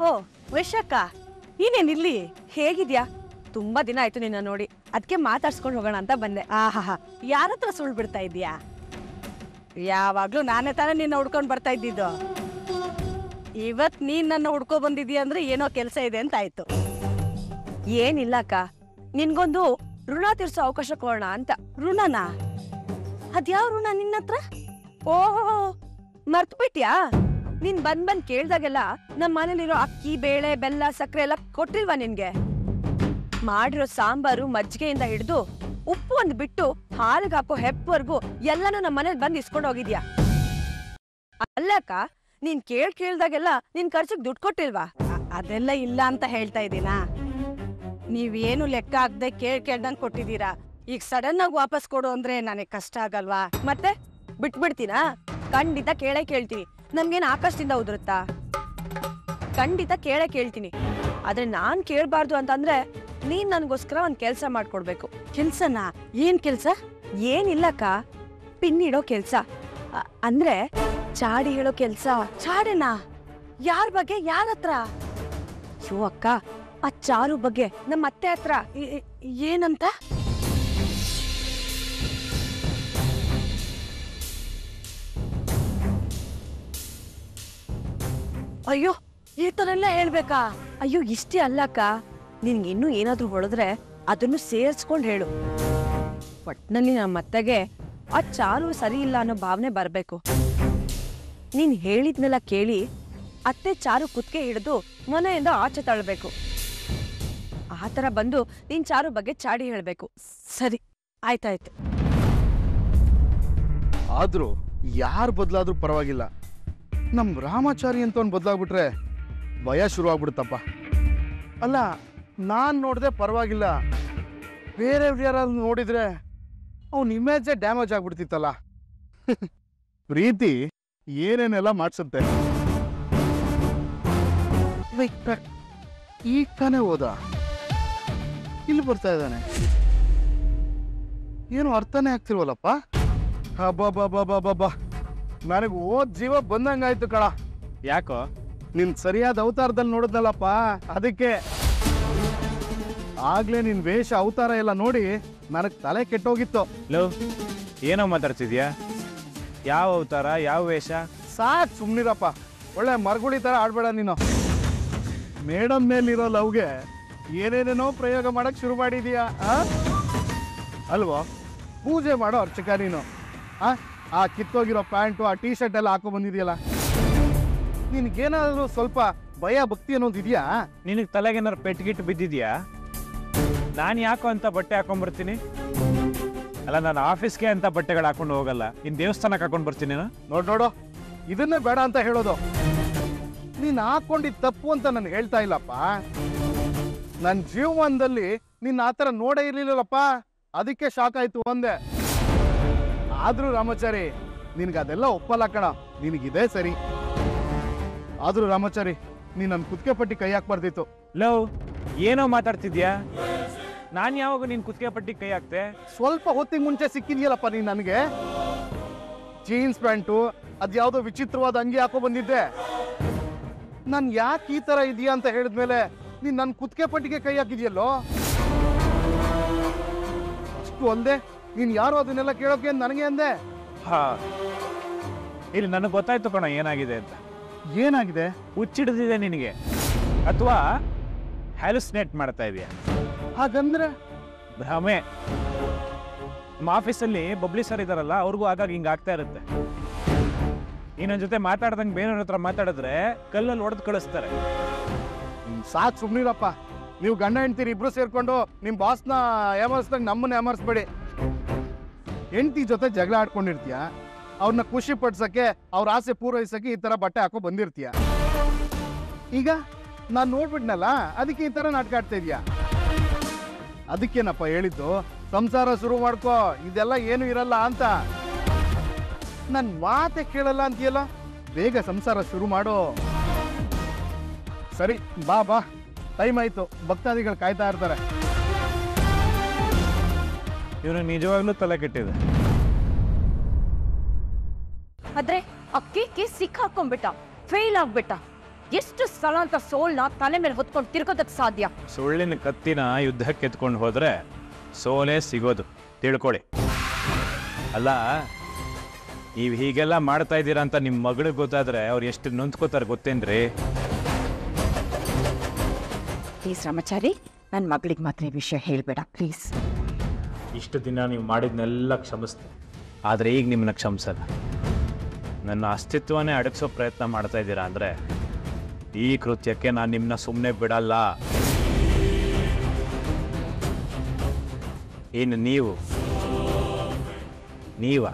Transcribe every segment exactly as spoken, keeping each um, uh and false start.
ಓ ವೈಶಾಖ, ನೀನೇನಿಲ್ಲಿ? ಹೇಗಿದ್ಯಾ? ತುಂಬಾ ದಿನ ಆಯ್ತು ನಿನ್ನ ನೋಡಿ, ಅದಕ್ಕೆ ಮಾತಾಡ್ಸ್ಕೊಂಡು ಹೋಗೋಣ ಅಂತ ಬಂದೆ. ಆಹಾ, ಯಾರ ಹತ್ರ ಸುಳ್ಳು ಬಿಡ್ತಾ ಇದೀಯಾ? ಯಾವಾಗ್ಲೂ ನಾನೇ ತಾನೇ ನಿನ್ನ ಹುಡ್ಕೊಂಡು ಬರ್ತಾ ಇದ್ದಿದ್ದು. ಇವತ್ ನೀನ್ ನನ್ನ ಹುಡ್ಕೊ ಬಂದಿದೀಯ ಅಂದ್ರೆ ಏನೋ ಕೆಲಸ ಇದೆ ಅಂತ ಆಯ್ತು. ಏನಿಲ್ಲ ಅಕ್ಕ, ನಿನ್ಗೊಂದು ಋಣ ತೀರ್ಸೋ ಅವಕಾಶ ಕೊಡೋಣ ಅಂತ. ಋಣನಾ? ಅದ್ಯಾವ ಋಣ ನಿನ್ನ ಹತ್ರ? ಓಹೋ, ಮರ್ತು ಬಿಟ್ಯಾ? ನೀನ್ ಬಂದ್ ಬಂದ್ ಕೇಳ್ದಾಗೆಲ್ಲ ನಮ್ಮ ಮನೇಲಿರೋ ಅಕ್ಕಿ, ಬೇಳೆ, ಬೆಲ್ಲ, ಸಕ್ಕರೆ ಎಲ್ಲ ಕೊಟ್ಟಿಲ್ವಾ ನಿನ್ಗೆ? ಮಾಡಿರೋ ಸಾಂಬಾರು, ಮಜ್ಜಿಗೆಯಿಂದ ಹಿಡಿದು ಉಪ್ಪು ಒಂದು ಬಿಟ್ಟು ಹಾಲಿಗೆ ಹಾಕೋ ಹೆಪ್ಪವರೆಗೂ ಎಲ್ಲಾನು ನಮ್ಮ ಮನೇಲಿ ಬಂದ್ ಇಸ್ಕೊಂಡು ಹೋಗಿದ್ಯಾ? ಅಲ್ಲಕ್ಕ, ನೀನ್ ಕೇಳ್ ಕೇಳ್ದಾಗೆಲ್ಲ ನಿನ್ ಖರ್ಚಿಗೆ ದುಡ್ಡು ಕೊಟ್ಟಿಲ್ವಾ? ಅದೆಲ್ಲ ಇಲ್ಲ ಅಂತ ಹೇಳ್ತಾ ಇದ್ದೀನಾ? ನೀವೇನು ಲೆಕ್ಕ ಆಗದೆ ಕೇಳ್ ಕೇಳ್ದಂಗ್ ಕೊಟ್ಟಿದ್ದೀರಾ. ಈಗ ಸಡನ್ ಆಗಿ ವಾಪಸ್ ಕೊಡು ಅಂದ್ರೆ ನನಗೆ ಕಷ್ಟ ಆಗಲ್ವಾ? ಮತ್ತೆ ಬಿಟ್ಬಿಡ್ತೀನಾ? ಖಂಡಿತ ಕೇಳೇ ಕೇಳ್ತೀನಿ. ನಮ್ಗೇನ್ ಆಕಾಶದಿಂದ ಉದುರುತ್ತಾ? ಖಂಡಿತ ಕೇಳೇ ಕೇಳ್ತೀನಿ. ಆದ್ರೆ ನಾನ್ ಕೇಳ್ಬಾರ್ದು ಅಂತಂದ್ರೆ ನೀನ್ ನನ್ಗೋಸ್ಕರ ಒಂದ್ ಕೆಲ್ಸ ಮಾಡ್ಕೊಡ್ಬೇಕು. ಕೆಲ್ಸನಾ? ಏನ್ ಕೆಲ್ಸ? ಏನಿಲ್ಲಕ್ಕ, ಪಿನ್ ಇಡೋ ಕೆಲ್ಸ. ಅಂದ್ರೆ ಚಾಡಿ ಹೇಳೋ ಕೆಲ್ಸ. ಚಾಡಿನಾ? ಯಾರ ಬಗ್ಗೆ? ಯಾರ ಹತ್ರ? ಯೋ ಅಕ್ಕ, ಆ ಚಾರು ಬಗ್ಗೆ ನಮ್ಮ ಅತ್ತೆ ಹತ್ರ. ಏನಂತ? ಅಯ್ಯೋ, ಈ ತರ ಎಲ್ಲ ಹೇಳ್ಬೇಕಾ? ಅಯ್ಯೋ, ಇಷ್ಟೇ ಅಲ್ಲಕ್ಕ, ನಿನ್ಗೆ ಇನ್ನೂ ಏನಾದ್ರೂ ಹೊಳೆದ್ರೆ ಅದನ್ನು ಸೇರ್ಸ್ಕೊಂಡ್ ಹೇಳು. ಒಟ್ನಲ್ಲಿ ನಮ್ಮ ಅತ್ತೆಗೆ ಆ ಚಾರು ಸರಿ ಇಲ್ಲ ಅನ್ನೋ ಭಾವನೆ ಬರ್ಬೇಕು. ನೀನ್ ಹೇಳಿದ್ನೆಲ್ಲ ಕೇಳಿ ಅತ್ತೆ ಚಾರು ಕುತ್ಕೆ ಹಿಡಿದು ಮನೆಯಿಂದ ಆಚೆ ತಳ್ಬೇಕು. ಆತರ ಬಂದು ನೀನ್ ಚಾರು ಬಗ್ಗೆ ಚಾಡಿ ಹೇಳ್ಬೇಕು. ಸರಿ, ಆಯ್ತಾಯ್ತು. ಆದ್ರೂ ಯಾರು ಬದಲಾದ್ರೂ ಪರವಾಗಿಲ್ಲ, ನಮ್ ರಾಮಾಚಾರಿ ಅಂತ ಅವ್ನು ಬದಲಾಗ್ಬಿಟ್ರೆ ಭಯ ಶುರು ಆಗ್ಬಿಡುತ್ತಪ್ಪ. ಅಲ್ಲ, ನಾನ್ ನೋಡ್ದೆ ಪರವಾಗಿಲ್ಲ, ಬೇರೆ ಯಾರಾದ್ರೂ ನೋಡಿದ್ರೆ ಅವನ್ ಇಮೇಜೇ ಡ್ಯಾಮೇಜ್ ಆಗ್ಬಿಡ್ತಿತ್ತಲ್ಲ. ಪ್ರೀತಿ ಏನೇನೆಲ್ಲ ಮಾಡ್ಸುತ್ತೆ. ಈಗ ತಾನೇ ಹೋದ, ಇಲ್ಲಿ ಬರ್ತಾ ಇದ್ದಾನೆ, ಏನು ಅರ್ಥನೇ ಆಗ್ತಿಲ್ವಲ್ಲಪ್ಪ. ಹಬ್ಬಬ್ಬಬ್ಬಬ್ಬಬ್ಬ, ನನಗೆ ಓದ್ ಜೀವ ಬಂದಂಗಾಯ್ತು ಕಳ. ಯಾಕೋ? ನಿನ್ ಸರಿಯಾದ ಅವತಾರದಲ್ಲಿ ನೋಡಿದ್ನಲ್ಲಪ್ಪ, ಅದಕ್ಕೆ. ಆಗ್ಲೇ ನಿನ್ ವೇಷ ಅವತಾರ ಎಲ್ಲ ನೋಡಿ ನನಗ್ ತಲೆ ಕೆಟ್ಟೋಗಿತ್ತು. ಲವ್, ಏನೋ ಮಾತಾಡ್ತಿದ್ಯಾ? ಯಾವ ಅವತಾರ, ಯಾವ ವೇಷ? ಸಾಕ್ ಸುಮ್ನಿರಪ್ಪ, ಒಳ್ಳೆ ಮರಗುಳಿ ತರ ಆಡ್ಬೇಡ ನೀನು. ಮೇಡಮ್ ಮೇಲಿರೋ ಲವ್ಗೆ ಏನೇನೇನೋ ಪ್ರಯೋಗ ಮಾಡಕ್ ಶುರು ಮಾಡಿದೀಯಾ ಅಲ್ವೋ? ಪೂಜೆ ಮಾಡೋ ಅರ್ಚಕ ನೀನು. ಆ ಆ ಕಿತ್ತೋಗಿರೋ ಪ್ಯಾಂಟು, ಆ ಟೀ ಶರ್ಟ್ ಎಲ್ಲ ಹಾಕೋ ಬಂದಿದೆಯಲ್ಲ, ನಿನ್ಗೇನಾದ್ರೂ ಸ್ವಲ್ಪ ಭಯ ಭಕ್ತಿ ಅನ್ನೋದು ಇದೆಯಾ? ನಿನಗೆ ತಲೆಗೇನಾರು ಪೆಟ್ಗಿಟ್ಟು ಬಿದ್ದಿದ್ಯಾ? ನಾನು ಯಾಕೋ ಅಂತ ಬಟ್ಟೆ ಹಾಕೊಂಡ್ಬರ್ತೀನಿ? ಅಲ್ಲ, ನಾನು ಆಫೀಸ್ಗೆ ಅಂತ ಬಟ್ಟೆಗಳು ಹಾಕೊಂಡು ಹೋಗಲ್ಲ, ಇನ್ ದೇವಸ್ಥಾನಕ್ಕೆ ಹಾಕೊಂಡು ಬರ್ತೀನಿ. ನೋಡ್ ನೋಡು, ಇದನ್ನೇ ಬೇಡ ಅಂತ ಹೇಳೋದು. ನೀನ್ ಹಾಕೊಂಡಿದ್ ತಪ್ಪು ಅಂತ ನಾನು ಹೇಳ್ತಾ ಇಲ್ಲಪ್ಪ. ನನ್ನ ಜೀವನದಲ್ಲಿ ನಿನ್ನ ಆತರ ನೋಡೇ ಇರ್ಲಿಲ್ಲಪ್ಪ, ಅದಕ್ಕೆ ಶಾಕ್ ಆಯ್ತು ಒಂದೇ. ಆದ್ರೂ ರಾಮಚಾರಿ, ನಿನ್ಗೆ ಅದೆಲ್ಲ ಒಪ್ಪಲ್ಲ ಕಣ, ನಿನಗಿದೆ ಸರಿ. ಆದ್ರೂ ರಾಮಚಾರಿ, ನೀನ್ ನನ್ ಕುತ್ಕೆ ಪಟ್ಟಿ ಕೈ ಹಾಕ್ಬಾರ್ದಿತ್ತು. ಲವ್, ಏನೋ ಮಾತಾಡ್ತಿದ್ಯಾ? ನಾನು ಯಾವಾಗ ನಿನ್ ಕುತ್ಕೆ ಪಟ್ಟಿ ಕೈ ಹಾಕ್ತೆ? ಸ್ವಲ್ಪ ಹೊತ್ತಿಗೆ ಮುಂಚೆ ಸಿಕ್ಕಿದ್ಯಲ್ಲಪ್ಪ ನೀನ್ ನನಗೆ. ಜೀನ್ಸ್ ಪ್ಯಾಂಟು, ಅದ್ಯಾವುದೋ ವಿಚಿತ್ರವಾದ ಅಂಗಿ ಹಾಕೋ ಬಂದಿದ್ದೆ. ನಾನ್ ಯಾಕೆ ಈ ತರ ಇದೆಯಾ ಅಂತ ಹೇಳಿದ್ಮೇಲೆ ನೀನ್ ನನ್ ಕುತ್ಕೆ ಪಟ್ಟಿಗೆ ಕೈ ಹಾಕಿದ್ಯಲ್ಲೋ. ಅಷ್ಟು ಅಲ್ದೆ ನೀನ್ ಯಾರು ಅದನ್ನೆಲ್ಲ ಕೇಳೋಕೆ ನನಗೆ ಅಂದೆ. ಹಾ, ಇಲ್ಲಿ ನನಗೆ ಗೊತ್ತಾಯ್ತು ಕಣ ಏನಾಗಿದೆ ಅಂತ. ಏನಾಗಿದೆ? ಹುಚ್ಚಿಡ್ದಿದೆ ನಿನಗೆ, ಅಥವಾ ಹ್ಯಾಲುಸಿನೇಟ್ ಮಾಡ್ತಾ ಇದೆಯಾ? ಹಾಗಂದ್ರೆ ಭ್ರಮೆ. ನಮ್ಮ ಆಫೀಸಲ್ಲಿ ಬಬ್ಲಿ ಸರ್ ಇದಾರಲ್ಲ, ಅವ್ರಿಗೂ ಆಗಾಗ ಹಿಂಗೆ ಆಗ್ತಾ ಇರುತ್ತೆ. ಈ ನನ್ನ ಜೊತೆ ಮಾತಾಡ್ದಂಗೆ ಬೇರೆಯವ್ರ ಹತ್ರ ಮಾತಾಡಿದ್ರೆ ಕಲ್ಲಲ್ಲಿ ಹೊಡೆದು ಕಳಿಸ್ತಾರೆ. ಸಾಕ್ ಸುಮ್ನಿರಪ್ಪ, ನೀವು ಗಂಡ ಹೆಂಡ್ತೀರಿ ಇಬ್ರು ಸೇರ್ಕೊಂಡು ನಿಮ್ ಬಾಸ್ನ ಏಮರ್ಸ್ದಂಗೆ ನಮ್ಮನ್ನ ಏಮರ್ಸ್ಬೇಡಿ. ಹೆಂಡತಿ ಜೊತೆ ಜಗಳ ಆಡ್ಕೊಂಡಿರ್ತೀಯ, ಅವ್ರನ್ನ ಖುಷಿ ಪಡ್ಸಕ್ಕೆ, ಅವ್ರ ಆಸೆ ಪೂರೈಸಕ್ಕೆ ಈ ತರ ಬಟ್ಟೆ ಹಾಕೋ ಬಂದಿರ್ತೀಯ. ಈಗ ನಾನ್ ನೋಡ್ಬಿಟ್ನಲ್ಲ, ಅದಕ್ಕೆ ಈ ತರ ನಾಟಕ ಆಡ್ತಾ ಇದೀಯ. ಅದಕ್ಕೇನಪ್ಪ ಹೇಳಿದ್ದು, ಸಂಸಾರ ಶುರು ಮಾಡ್ಕೋ, ಇದೆಲ್ಲ ಏನು ಇರಲ್ಲ ಅಂತ. ನನ್ ಮಾತೆ ಕೇಳಲ್ಲ ಅಂತೀಯಲ್ಲ, ಬೇಗ ಸಂಸಾರ ಶುರು ಮಾಡೋ. ಸರಿ, ಬಾ ಬಾ, ಟೈಮ್ ಆಯ್ತು, ಭಕ್ತಾದಿಗಳು ಕಾಯ್ತಾ ಇರ್ತಾರೆ. ಇವನು ನಿಜವಾಗ್ಲೂ ತಲೆ ಕೆಟ್ಟಿದೆ. ಆದ್ರೆ ಅಕ್ಕಿ ಸಿಕ್ ಹಾಕೊಂಡ್ಬಿಟ್ಟ, ಫೇಲ್ ಆಗ್ಬಿಟ್ಟ. ಎಷ್ಟು ಸಲ ಅಂತ ಸೋಲ್ನ ತಲೆ ಮೇಲೆ ಹೊತ್ಕೊಂಡು ತಿರ್ಗೋದಕ್ಕೆ ಸಾಧ್ಯ? ಸುಳ್ಳಿನ ಕತ್ತಿನ ಯುದ್ಧಕ್ಕೆ ಎತ್ಕೊಂಡು ಹೋದ್ರೆ ಸೋಲೇ ಸಿಗೋದು, ತಿಳ್ಕೊಳ್ಳಿ. ಅಲ್ಲ, ನೀವು ಹೀಗೆಲ್ಲ ಮಾಡ್ತಾ ಇದ್ದೀರಾ ಅಂತ ನಿಮ್ಮ ಮಗಳಿಗೆ ಗೊತ್ತಾದ್ರೆ ಅವ್ರು ಎಷ್ಟು ನೊಂದ್ಕೋತಾರೆ ಗೊತ್ತೇನ್ರಿ? ಪ್ಲೀಸ್ ರಾಮಚಾರಿ, ನನ್ನ ಮಗಳಿಗೆ ಮಾತ್ರ ಈ ವಿಷಯ ಹೇಳಬೇಡ ಪ್ಲೀಸ್. ಇಷ್ಟು ದಿನ ನೀವು ಮಾಡಿದ್ನೆಲ್ಲ ಕ್ಷಮಿಸ್ತೆ, ಆದರೆ ಈಗ ನಿಮ್ಮನ್ನ ಕ್ಷಮಿಸಲ್ಲ. ನನ್ನ ಅಸ್ತಿತ್ವನೇ ಅಡಗಿಸೋ ಪ್ರಯತ್ನ ಮಾಡ್ತಾ ಇದ್ದೀರಾ ಅಂದರೆ ಈ ಕೃತ್ಯಕ್ಕೆ ನಾನು ನಿಮ್ಮನ್ನ ಸುಮ್ಮನೆ ಬಿಡಲ್ಲ. ಇನ್ನು ನೀವು ನೀವ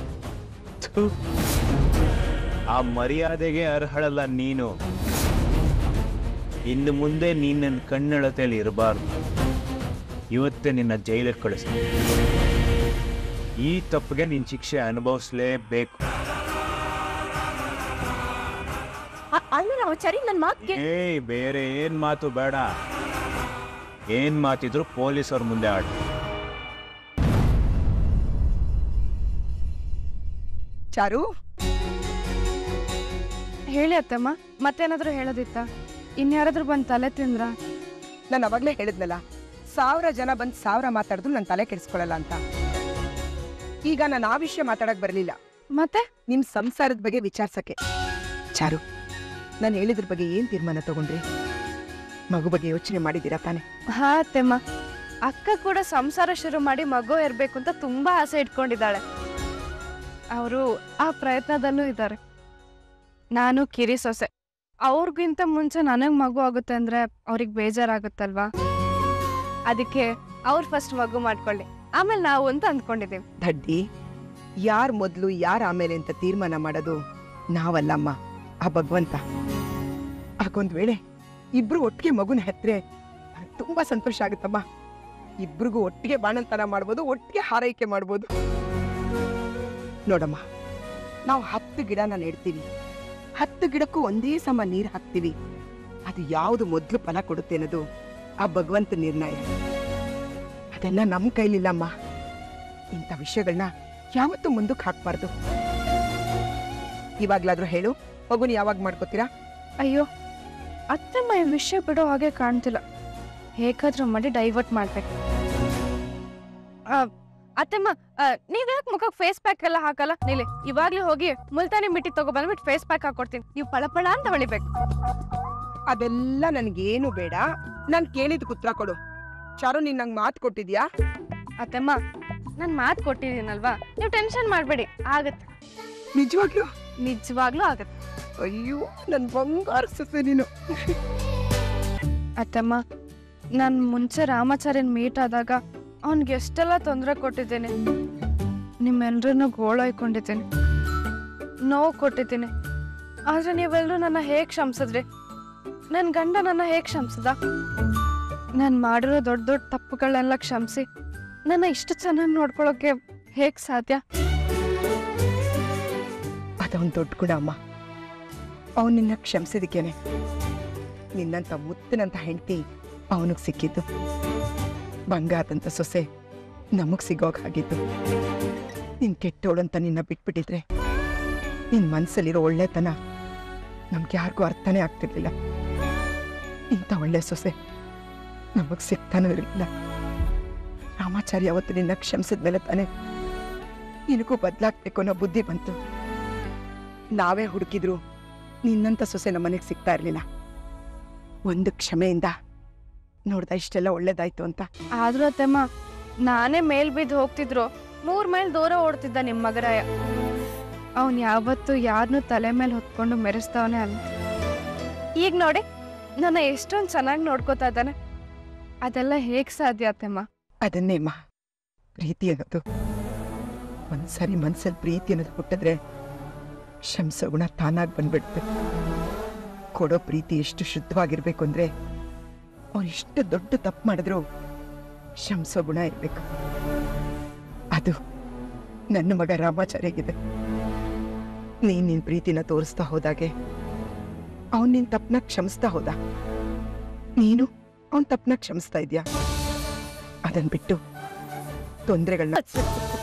ಆ ಮರ್ಯಾದೆಗೆ ಅರ್ಹಳಲ್ಲ ನೀನು. ಇನ್ನು ಮುಂದೆ ನೀನು ನನ್ನ ಕಣ್ಣಳತೆಯಲ್ಲಿ ಇರಬಾರ್ದು. ಇವತ್ತೇ ನಿನ್ನ ಜೈಲಿಗೆ ಕಳಿಸ್ತೀನಿ. ಈ ತಪ್ಪಿಗೆ ನಿನ್ನ ಶಿಕ್ಷೆ ಅನುಭವಿಸ್ಲೇಬೇಕು. ಅಲ್ಲ ರಾಮಚಾರಿ, ನನ್ನ ಮಾತಿಗೆ ಏಯ್, ಬೇರೆ ಏನ್ ಮಾತು ಬೇಡ. ಏನ್ ಮಾತಿದ್ರು ಪೊಲೀಸವ್ರ ಮುಂದೆ ಆಡಿ. ಚಾರು, ಹೇಳಿ ಅತ್ತಮ್ಮ, ಮತ್ತೇನಾದ್ರೂ ಹೇಳೋದಿತ್ತ? ಇನ್ಯಾರಾದ್ರೂ ಬಂದು ತಲೆ ತಿಂದ್ರ? ನಾನು ಅವಾಗಲೇ ಹೇಳಿದ್ನಲ್ಲ, ಸಾವಿರ ಜನ ಬಂದು ಸಾವಿರ ಮಾತಾಡಿದ್ರು ನನ್ನ ತಲೆ ಕೆಡಿಸ್ಕೊಳ್ಳಲ್ಲ ಅಂತ. ಈಗ ನಾನು ಆ ವಿಷಯ ಮಾತಾಡಕ್ ಬರಲಿಲ್ಲ, ಮತ್ತೆ ನಿಮ್ ಸಂಸಾರದ ಬಗ್ಗೆ ವಿಚಾರಿಸಕ್ಕೆ. ಚಾರು, ನಾನು ಹೇಳಿದ್ರ ಬಗ್ಗೆ ಏನ್ ತೀರ್ಮಾನ ತಗೊಂಡ್ರಿ? ಮಗು ಬಗ್ಗೆ ಯೋಚನೆ ಮಾಡಿದ್ದೀರಾ ತಾನೆ? ಹಾ ಅತ್ತೆಮ್ಮ, ಅಕ್ಕ ಕೂಡ ಸಂಸಾರ ಶುರು ಮಾಡಿ ಮಗು ಇರ್ಬೇಕು ಅಂತ ತುಂಬಾ ಆಸೆ ಇಟ್ಕೊಂಡಿದ್ದಾಳೆ. ಅವರು ಆ ಪ್ರಯತ್ನದಲ್ಲೂ ಇದ್ದಾರೆ. ನಾನು ಕಿರಿ ಸೊಸೆ, ಅವ್ರಿಗಿಂತ ಮುಂಚೆ ನನಗ್ ಮಗು ಆಗುತ್ತೆ ಅಂದ್ರೆ ಅವ್ರಿಗೆ ಬೇಜಾರಾಗುತ್ತಲ್ವಾ? ಅದಕ್ಕೆ ಅವ್ರು ಫಸ್ಟ್ ಮಗು ಮಾಡ್ಕೊಳ್ಳಿ, ಆಮೇಲೆ ನಾವು ಅಂತ ಅಂದ್ಕೊಂಡಿದ್ದೀವಿ. ದಡ್ಡಿ, ಯಾರ್ ಮೊದ್ಲು ಯಾರ ಆಮೇಲೆ ಅಂತ ತೀರ್ಮಾನ ಮಾಡೋದು ನಾವಲ್ಲಮ್ಮ, ಆ ಭಗವಂತ. ಆಗೊಂದ್ ವೇಳೆ ಇಬ್ರು ಒಟ್ಟಿಗೆ ಮಗುನ ಹೆತ್ರೆ ತುಂಬಾ ಸಂತೋಷ ಆಗುತ್ತಮ್ಮ. ಇಬ್ರಿಗೂ ಒಟ್ಟಿಗೆ ಬಾಣಂತನ ಮಾಡ್ಬೋದು, ಒಟ್ಟಿಗೆ ಹಾರೈಕೆ ಮಾಡ್ಬೋದು. ನೋಡಮ್ಮ, ನಾವು ಹತ್ತು ಗಿಡನ ನೆಡ್ತೀವಿ, ಹತ್ತು ಗಿಡಕ್ಕೂ ಒಂದೇ ಸಮ ನೀರು ಹಾಕ್ತೀವಿ. ಅದು ಯಾವುದು ಮೊದ್ಲು ಫಲ ಕೊಡುತ್ತೆ ಅನ್ನೋದು ಆ ಭಗವಂತ ನಿರ್ಣಯ. ಅದೆಲ್ಲ ನಮ್ಮ ಕೈಲಿಲ್ಲಮ್ಮ. ಇಂಥ ವಿಷಯಗಳನ್ನ ಯಾವತ್ತೂ ಮುಂದಕ್ಕೆ ಹಾಕ್ಬಾರ್ದು. ಇವಾಗ್ಲಾದ್ರೂ ಹೇಳು, ಮಗುನ ಯಾವಾಗ ಮಾಡ್ಕೋತೀರಾ? ಅಯ್ಯೋ ಅತ್ತೆಮ್ಮ, ಈ ವಿಷಯ ಬಿಡೋ ಹಾಗೆ ಕಾಣ್ತಿಲ್ಲ. ಹೇಗಾದ್ರೂ ಮಾಡಿ ಡೈವರ್ಟ್ ಮಾಡ್ಬೇಕು. ಅತ್ತೆಮ್ಮ, ನೀವ್ ಯಾಕೆ ಮುಖಕ್ಕೆ ಫೇಸ್ ಪ್ಯಾಕ್ ಎಲ್ಲ ಹಾಕಲ್ಲ? ನಿಲ್ಲಿ, ಇವಾಗ್ಲೇ ಹೋಗಿ ಮುಲ್ತಾನಿ ಮಿಟ್ಟಿ ತಗೋ ಬಂದ್ಬಿಟ್ಟು ಫೇಸ್ ಪ್ಯಾಕ್ ಹಾಕೊಡ್ತೀನಿ. ನೀವು ಪಳಪಳ ಅಂತ ಹೊಳಿಬೇಕು. ಅದೆಲ್ಲ ನನ್ಗೇನು ಬೇಡ, ನಾನ್ ಕೇಳಿದ ಉತ್ತರ ಕೊಡು. ಚಾರು, ನೀನ್ ನಂಗೆ ಮಾತು ಕೊಟ್ಟಿದ್ಯಾ? ಅತ್ತೆಮ್ಮ, ನಾನ್ ಮಾತು ಕೊಟ್ಟಿದ್ದೀನಲ್ವಾ, ನೀವು ಟೆನ್ಷನ್ ಮಾಡ್ಬೇಡಿ, ಆಗತ್ತೆ. ನಿಜವಾಗ್ಲು? ನಿಜವಾಗ್ಲೂ ಆಗತ್ತೆ. ಅಯ್ಯೋ, ನನ್ ಬಂಗಾರ ಸೊಸೆ ನೀನು. ಅತ್ತಮ್ಮ, ನಾನು ಮುಂಚೆ ರಾಮಾಚಾರ್ಯನ್ ಮೀಟ್ ಆದಾಗ ಅವನ್ಗೆ ಎಷ್ಟೆಲ್ಲ ತೊಂದರೆ ಕೊಟ್ಟಿದ್ದೇನೆ. ನಿಮ್ಮೆಲ್ರನ್ನೂ ಗೋಳೊಯ್ಕೊಂಡಿದ್ದೀನಿ, ನೋವು ಕೊಟ್ಟಿದ್ದೀನಿ. ಆದ್ರೆ ನೀವೆಲ್ಲರೂ ನನ್ನ ಹೇಗೆ ಕ್ಷಮಿಸಿದ್ರಿ? ನನ್ನ ಗಂಡ ನನ್ನ ಹೇಗೆ ಕ್ಷಮಿಸಿದ? ನಾನು ಮಾಡಿರೋ ದೊಡ್ಡ ದೊಡ್ಡ ತಪ್ಪುಗಳನ್ನೆಲ್ಲ ಕ್ಷಮಿಸಿ ನನ್ನ ಇಷ್ಟು ಚೆನ್ನಾಗಿ ನೋಡ್ಕೊಳ್ಳೋಕೆ ಹೇಗೆ ಸಾಧ್ಯ? ಅದೊಂದು ದೊಡ್ಡ ಗುಣ ಅಮ್ಮ. ಅವನು ನಿನ್ನ ಕ್ಷಮಿಸಿದಕ್ಕೇನೆ ನಿನ್ನಂತ ಮುತ್ತಿನಂತ ಹೆಂಡತಿ ಅವನಿಗೆ ಸಿಕ್ಕಿದ್ದು. ಬಂಗಾರದಂತ ಸೊಸೆ ನಮಗ್ ಸಿಗೋಕ್ ಆಗಿದ್ದು. ನಿನ್ ಕೆಟ್ಟೋಳಂತ ನಿನ್ನ ಬಿಟ್ಬಿಟ್ಟಿದ್ರೆ ನಿನ್ ಮನ್ಸಲ್ಲಿರೋ ಒಳ್ಳೆತನ ನಮ್ಗೆ ಯಾರಿಗೂ ಅರ್ಥನೇ ಆಗ್ತಿರ್ಲಿಲ್ಲ. ಇಂಥ ಒಳ್ಳೆ ಸೊಸೆ ನಮಗ್ ಸಿಗ್ತಾನೂ ಇರಲಿಲ್ಲ. ರಾಮಾಚಾರಿ ಅವತ್ತು ನಿನ್ನ ಕ್ಷಮಿಸಿದ್ಮೇಲೆ ತಾನೆ ನಿನಗೂ ಬದಲಾಗ್ಬೇಕು ಅನ್ನೋ ಬುದ್ಧಿ ಬಂತು. ನಾವೇ ಹುಡುಕಿದ್ರು ನಿನ್ನಂತ ಸೊಸೆ ನಮ್ಮನೆಗೆ ಸಿಗ್ತಾ ಇರ್ಲಿಲ್ಲ. ಒಂದು ಕ್ಷಮೆಯಿಂದ ನೋಡ್ದ ಇಷ್ಟೆಲ್ಲ ಒಳ್ಳೇದಾಯ್ತು ಅಂತ. ಆದ್ರೂ ಅತ್ತಮ್ಮ, ನಾನೇ ಮೇಲ್ ಬಿದ್ದು ಹೋಗ್ತಿದ್ರು ಮೂರ್ ಮೈಲ್ ದೂರ ಓಡ್ತಿದ್ದ ನಿಮ್ ಮಗರಾಯ. ಅವನ್ ಯಾವತ್ತು ಯಾರನ್ನೂ ತಲೆ ಮೇಲೆ ಹೊತ್ಕೊಂಡು ಮೆರೆಸ್ತವನೇ ಅಲ್ಲ. ಈಗ ನೋಡಿ, ನನ್ನ ಎಷ್ಟೊಂದು ಚೆನ್ನಾಗಿ ನೋಡ್ಕೋತಾ ಇದ್ದಾನೆ. ಅದೆಲ್ಲ ಹೇಗ್ ಸಾಧ್ಯ ಅತ್ತಮ್ಮ? ಅದನ್ನೇಮ್ಮ ಪ್ರೀತಿ ಅನ್ನೋದು. ಒಂದ್ಸರಿ ಮನ್ಸಲ್ಲಿ ಪ್ರೀತಿ ಅನ್ನೋದು ಹುಟ್ಟಿದ್ರೆ ಶಂಸ ಗುಣ ತಾನಾಗಿ ಬಂದ್ಬಿಡುತ್ತೆ. ಕೊಡೋ ಪ್ರೀತಿ ಎಷ್ಟು ಶುದ್ಧವಾಗಿರ್ಬೇಕು ಅಂದ್ರೆ ಅವ್ರು ಎಷ್ಟು ದೊಡ್ಡ ತಪ್ಪು ಮಾಡಿದ್ರು ಶಂಸ ಗುಣ ಇರ್ಬೇಕು. ಅದು ನನ್ನ ಮಗ ರಾಮಾಚಾರ್ಯಗಿದೆ. ನೀನ್ ನಿನ್ ಪ್ರೀತಿನ ತೋರಿಸ್ತಾ ಹೋದಾಗೆ ಅವನ್ ನಿನ್ ತಪ್ಪನ ಕ್ಷಮಿಸ್ತಾ ಹೋದ. ನೀನು ಅವನ್ ತಪ್ಪನ ಕ್ಷಮಿಸ್ತಾ ಇದ್ಯಾ. ಅದನ್ ಬಿಟ್ಟು ತೊಂದರೆಗಳನ್ನ